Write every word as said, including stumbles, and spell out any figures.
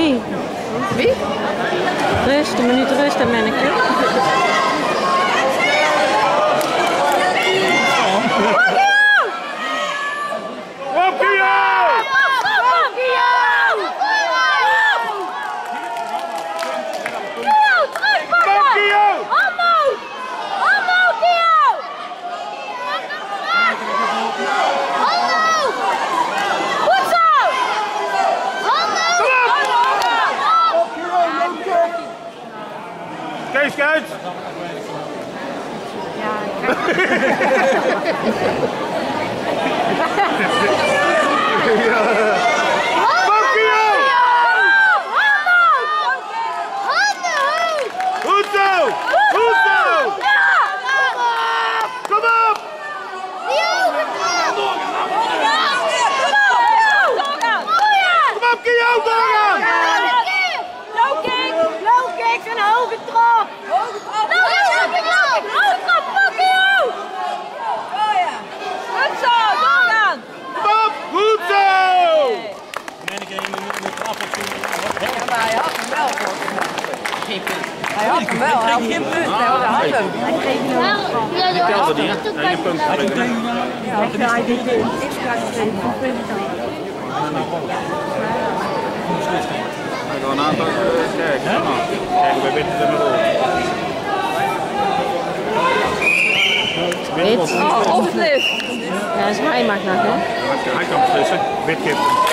Wie? Wie? Rust, een minuut rust, dan ben ik er. Kees, kijk! Ja, Goed zo! Goed zo! Kom op! Kom op, Kio, doorgaan! Low kick! Low kick en hoge trap! Hoge trap! Hoge trap! Hoge trap! Fuck you! Oh ja! Goed zo! Doorgaan! Kom op! Goed zo! En ik in de trap op Ja, maar hij had hem wel voor. Geen punt. Hij had hem wel, hij had geen punt. Hij had hem. Hij kreeg niet over. Die telde die, hè? Nee, je punt. Ja, hij deed het. Ik krijg geen punten. Ik ga een aantal kijken. Kijk, wij weten er nog over. Wit. Oh, of het lift. Ja, dus hij mag nog, hè? Hij kan beslissen. Wit geeft.